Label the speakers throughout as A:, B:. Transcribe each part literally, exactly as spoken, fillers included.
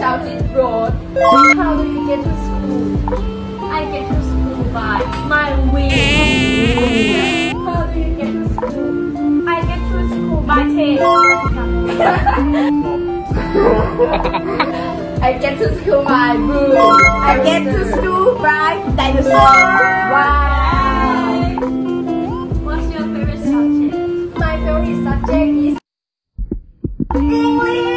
A: shouted road. How do you get to school? I get to school by my wings. How do you get to school? I get to school by train. I get to school by boom. I get to school by dinosaur. Why? What's your favorite subject? My favorite subject is English.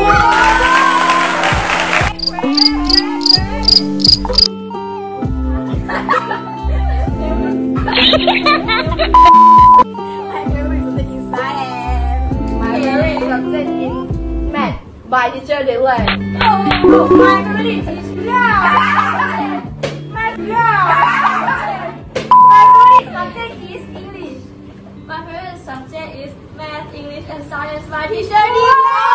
A: My favorite subject is science. My favorite subject is math by teacher Dylan. Oh, my favorite teacher. Yeah. My, yeah. My favorite subject is English. My favorite subject is math, English, and science by teacher Dylan.